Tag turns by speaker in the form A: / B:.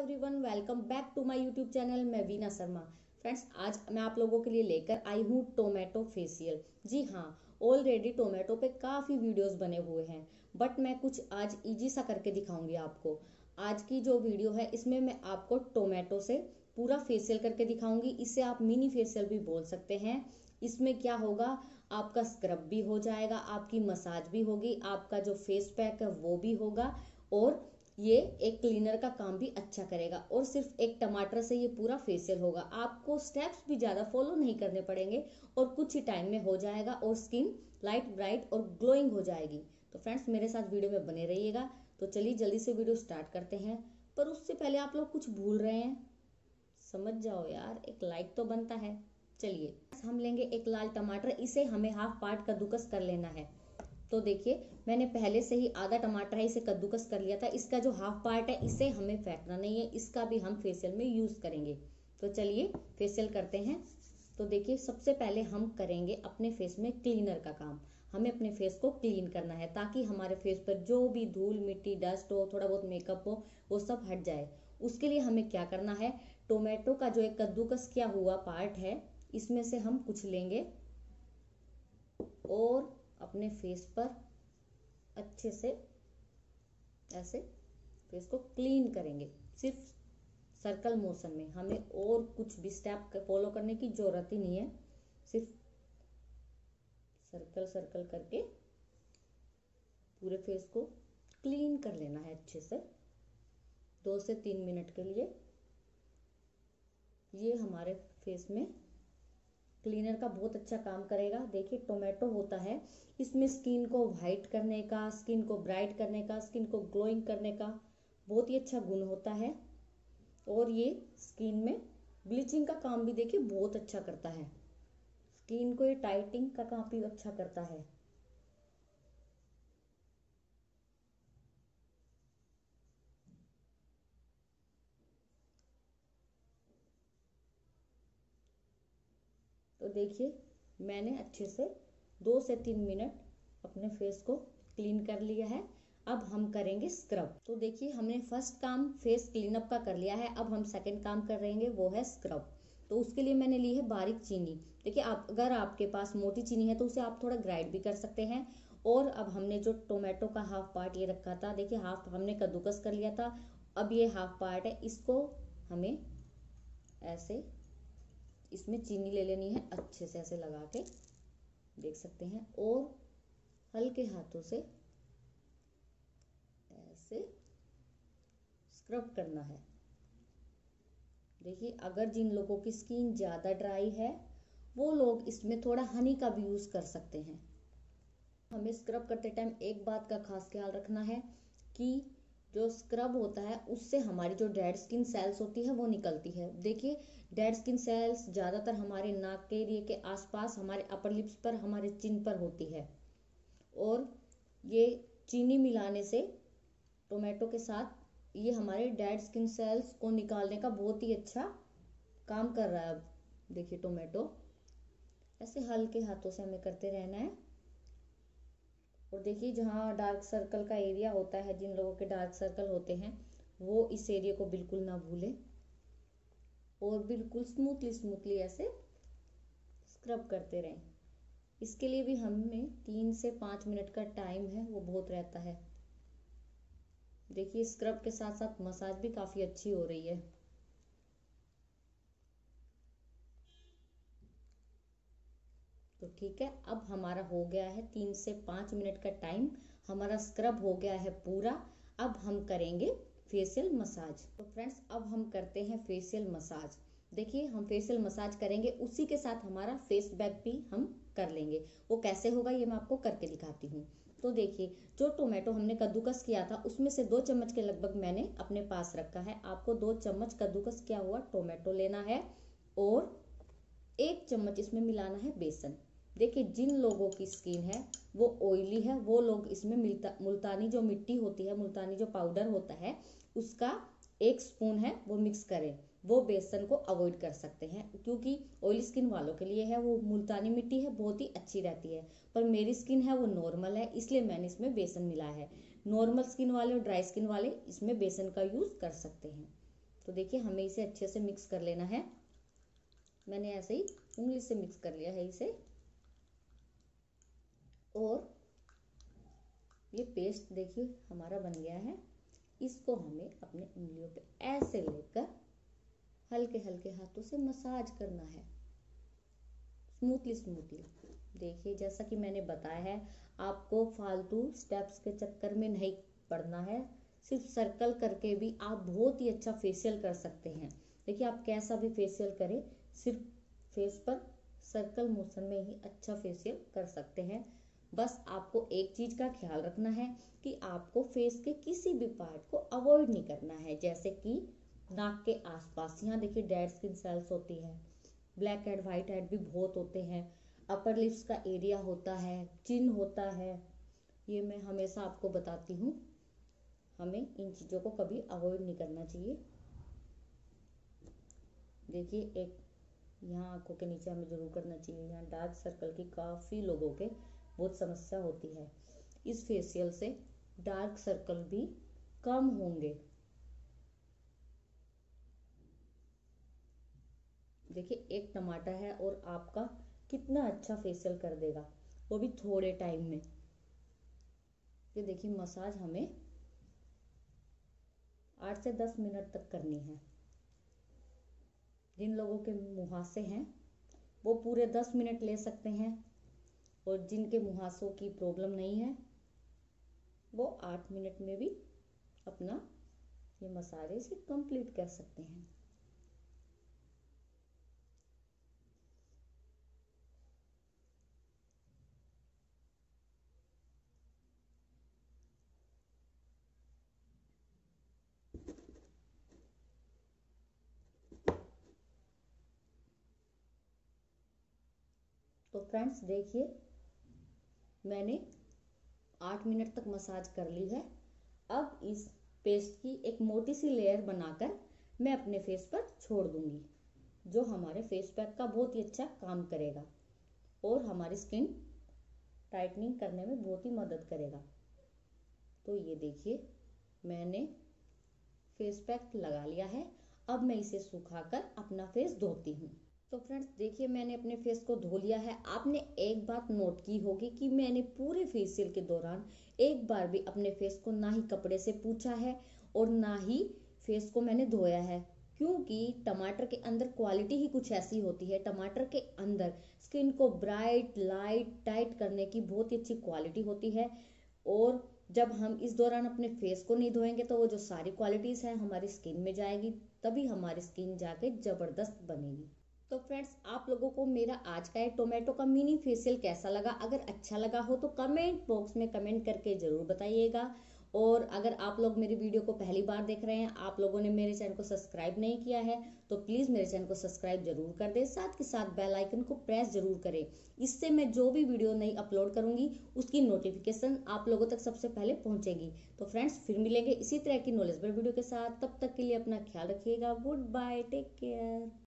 A: Everyone, welcome back to my YouTube channel. मैं Veena Sharma. Friends, आज मैं आप लोगों के लिए लेकर आई हूँ टोमेटो फेशियल। जी हाँ, ऑलरेडी टोमेटो पे काफ़ी वीडियोस बने हुए हैं, बट मैं कुछ आज इजी सा करके दिखाऊंगी आपको। आज की जो वीडियो है इसमें मैं आपको टोमेटो से पूरा फेशियल करके दिखाऊंगी। इसे आप मिनी फेशियल भी बोल सकते हैं। इसमें क्या होगा, आपका स्क्रब भी हो जाएगा, आपकी मसाज भी होगी, आपका जो फेस पैक है वो भी होगा, और ये एक क्लीनर का काम भी अच्छा करेगा। और सिर्फ एक टमाटर से ये पूरा फेशियल होगा। आपको स्टेप्स भी ज़्यादा फॉलो नहीं करने पड़ेंगे और कुछ ही टाइम में हो जाएगा और स्किन लाइट ब्राइट और ग्लोइंग हो जाएगी। तो फ्रेंड्स, मेरे साथ वीडियो में बने रहिएगा। तो चलिए जल्दी से वीडियो स्टार्ट करते हैं। पर उससे पहले आप लोग कुछ भूल रहे हैं, समझ जाओ यार, एक लाइक तो बनता है। चलिए, हम लेंगे एक लाल टमाटर। इसे हमें हाफ पार्ट कद्दूकस कर लेना है। तो देखिए, मैंने पहले से ही आधा टमाटर है इसे कद्दूकस कर लिया था। इसका जो हाफ पार्ट है इसे हमें फेंकना नहीं है, इसका भी हम फेशियल में यूज करेंगे। तो चलिए फेशियल करते हैं। तो देखिए, सबसे पहले हम करेंगे अपने फेस में क्लीनर का काम। हमें अपने फेस को क्लीन करना है ताकि हमारे फेस पर जो भी धूल मिट्टी डस्ट हो, थोड़ा बहुत मेकअप हो, वो सब हट जाए। उसके लिए हमें क्या करना है, टोमेटो का जो एक कद्दूकस किया हुआ पार्ट है इसमें से हम कुछ लेंगे और अपने फेस पर अच्छे से ऐसे फेस को क्लीन करेंगे। सिर्फ सर्कल मोशन में, हमें और कुछ भी स्टेप फॉलो करने की जरूरत ही नहीं है। सिर्फ सर्कल सर्कल करके पूरे फेस को क्लीन कर लेना है अच्छे से 2 से 3 मिनट के लिए। ये हमारे फेस में क्लीनर का बहुत अच्छा काम करेगा। देखिए, टोमेटो होता है, इसमें स्किन को वाइट करने का, स्किन को ब्राइट करने का, स्किन को ग्लोइंग करने का बहुत ही अच्छा गुण होता है। और ये स्किन में ब्लीचिंग का काम भी देखिए बहुत अच्छा करता है। स्किन को ये टाइटिंग का काम भी अच्छा करता है। तो देखिए, मैंने अच्छे से 2 से 3 मिनट अपने फेस को क्लीन कर लिया है। अब हम करेंगे स्क्रब। तो देखिए, हमने फर्स्ट काम फेस क्लीनअप का कर लिया है। अब हम सेकंड काम कर रहेंगे, वो है स्क्रब। तो उसके लिए मैंने ली है बारीक चीनी। देखिए, आप अगर आपके पास मोटी चीनी है तो उसे आप थोड़ा ग्राइंड भी कर सकते हैं। और अब हमने जो टोमेटो का हाफ पार्ट ये रखा था, देखिए हाफ हमने कद्दूकस कर लिया था। अब ये हाफ पार्ट है, इसको हमें ऐसे इसमें चीनी ले लेनी है, अच्छे से ऐसे लगा के, देख सकते हैं। और हल्के हाथों से ऐसे स्क्रब करना है। देखिए, अगर जिन लोगों की स्किन ज़्यादा ड्राई है वो लोग इसमें थोड़ा हनी का भी यूज़ कर सकते हैं। हमें स्क्रब करते टाइम एक बात का खास ख्याल रखना है कि जो स्क्रब होता है उससे हमारी जो डेड स्किन सेल्स होती है वो निकलती है। देखिए, डेड स्किन सेल्स ज़्यादातर हमारे नाक के एरिया के आसपास, हमारे अपर लिप्स पर, हमारे चिन पर होती है। और ये चीनी मिलाने से टोमेटो के साथ ये हमारे डेड स्किन सेल्स को निकालने का बहुत ही अच्छा काम कर रहा है। अब देखिए, टोमेटो ऐसे हल्के हाथों से हमें करते रहना है। और देखिए, जहाँ डार्क सर्कल का एरिया होता है, जिन लोगों के डार्क सर्कल होते हैं वो इस एरिया को बिल्कुल ना भूलें और बिल्कुल स्मूथली स्मूथली ऐसे स्क्रब करते रहें। इसके लिए भी हमें 3 से 5 मिनट का टाइम है, वो बहुत रहता है। देखिए, स्क्रब के साथ साथ मसाज भी काफ़ी अच्छी हो रही है। तो ठीक है, अब हमारा हो गया है 3 से 5 मिनट का टाइम, हमारा स्क्रब हो गया है पूरा। अब हम करेंगे फेशियल मसाज। तो फ्रेंड्स, अब हम करते हैं फेशियल मसाज। देखिए, हम फेशियल मसाज करेंगे, उसी के साथ हमारा फेस पैक भी हम कर लेंगे। वो कैसे होगा ये मैं आपको करके दिखाती हूँ। तो देखिए, जो टोमेटो हमने कद्दूकस किया था उसमें से 2 चम्मच के लगभग मैंने अपने पास रखा है। आपको 2 चम्मच कद्दूकस किया हुआ टोमेटो लेना है और 1 चम्मच इसमें मिलाना है बेसन। देखिए, जिन लोगों की स्किन है वो ऑयली है, वो लोग इसमें मुल्तानी जो मिट्टी होती है, मुल्तानी जो पाउडर होता है, उसका 1 स्पून है वो मिक्स करें। वो बेसन को अवॉइड कर सकते हैं, क्योंकि ऑयली स्किन वालों के लिए है वो मुल्तानी मिट्टी है, बहुत ही अच्छी रहती है। पर मेरी स्किन है वो नॉर्मल है, इसलिए मैंने इसमें बेसन मिलाया है। नॉर्मल स्किन वाले और ड्राई स्किन वाले इसमें बेसन का यूज कर सकते हैं। तो देखिए हमें इसे अच्छे से मिक्स कर लेना है। मैंने ऐसे ही उंगली से मिक्स कर लिया है इसे। और ये पेस्ट देखिए हमारा बन गया है। इसको हमें अपने उंगलियों पे ऐसे लेकर हल्के हल्के हाथों से मसाज करना है, स्मूथली स्मूथली। देखिए जैसा कि मैंने बताया है, आपको फालतू स्टेप्स के चक्कर में नहीं पड़ना है। सिर्फ सर्कल करके भी आप बहुत ही अच्छा फेशियल कर सकते हैं। देखिए आप कैसा भी फेशियल करें, सिर्फ फेस पर सर्कल मोशन में ही अच्छा फेशियल कर सकते हैं। बस आपको एक चीज का ख्याल रखना है कि आपको फेस के किसी भी पार्ट को अवॉइड नहीं करना है, जैसे कि नाक के आसपास। यहाँ देखिए डेड स्किन सेल्स होती है, ब्लैक हेड व्हाइट हेड भी बहुत होते हैं, अपर लिप्स का एरिया होता है, चिन होता है। ये मैं हमेशा आपको बताती हूँ, हमें इन चीज़ों को कभी अवॉइड नहीं करना चाहिए। देखिए एक यहाँ आंखों के नीचे हमें जरूर करना चाहिए। यहाँ डार्क सर्कल की काफ़ी लोगों के बहुत समस्या होती है। इस फेशियल से डार्क सर्कल भी कम होंगे। देखिए एक टमाटर है और आपका कितना अच्छा फेशियल कर देगा, वो भी थोड़े टाइम में। ये देखिए मसाज हमें 8 से 10 मिनट तक करनी है। जिन लोगों के मुहासे हैं वो पूरे 10 मिनट ले सकते हैं, और जिनके मुहासों की प्रॉब्लम नहीं है वो 8 मिनट में भी अपना ये मसाज इसे कंप्लीट कर सकते हैं। तो फ्रेंड्स देखिए मैंने 8 मिनट तक मसाज कर ली है। अब इस पेस्ट की एक मोटी सी लेयर बनाकर मैं अपने फेस पर छोड़ दूंगी, जो हमारे फेस पैक का बहुत ही अच्छा काम करेगा और हमारी स्किन टाइटनिंग करने में बहुत ही मदद करेगा। तो ये देखिए मैंने फेस पैक लगा लिया है। अब मैं इसे सुखाकर अपना फेस धोती हूँ। तो फ्रेंड्स देखिए मैंने अपने फेस को धो लिया है। आपने एक बात नोट की होगी कि मैंने पूरे फेशियल के दौरान एक बार भी अपने फेस को ना ही कपड़े से पोंछा है और ना ही फेस को मैंने धोया है, क्योंकि टमाटर के अंदर क्वालिटी ही कुछ ऐसी होती है। टमाटर के अंदर स्किन को ब्राइट लाइट टाइट करने की बहुत ही अच्छी क्वालिटी होती है, और जब हम इस दौरान अपने फेस को नहीं धोएंगे तो वो जो सारी क्वालिटीज है हमारी स्किन में जाएगी, तभी हमारी स्किन जाके जबरदस्त बनेगी। तो फ्रेंड्स आप लोगों को मेरा आज का ये टोमेटो का मिनी फेशियल कैसा लगा? अगर अच्छा लगा हो तो कमेंट बॉक्स में कमेंट करके जरूर बताइएगा। और अगर आप लोग मेरी वीडियो को पहली बार देख रहे हैं, आप लोगों ने मेरे चैनल को सब्सक्राइब नहीं किया है, तो प्लीज़ मेरे चैनल को सब्सक्राइब जरूर कर दें। साथ के साथ बेल आइकन को प्रेस जरूर करें, इससे मैं जो भी वीडियो नई अपलोड करूंगी उसकी नोटिफिकेशन आप लोगों तक सबसे पहले पहुंचेगी। तो फ्रेंड्स फिर मिलेंगे इसी तरह की नॉलेजेबल वीडियो के साथ। तब तक के लिए अपना ख्याल रखिएगा। Goodbye, take care.